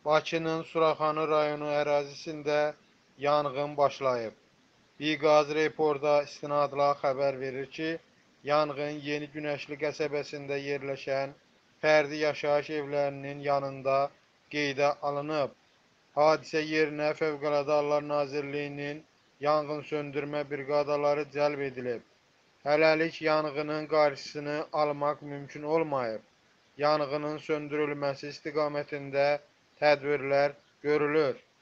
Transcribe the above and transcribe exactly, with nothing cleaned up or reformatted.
Bakının Suraxanı rayonu ərazisində yanğın başlayıb. Biqaz Report'a istinadla xəbər verir ki, yanğın Yeni Günəşli qəsəbəsində yerləşən fərdi yaşayış evlərinin yanında qeydə alınıb. Hadisə yerinə Fövqəladə Hallar Nazirliyinin yanğın söndürmə briqadaları cəlb edilib. Hələlik yanğının qarşısını almaq mümkün olmayıb. Yanğının söndürülməsi istiqamətində tədbirlər görülür.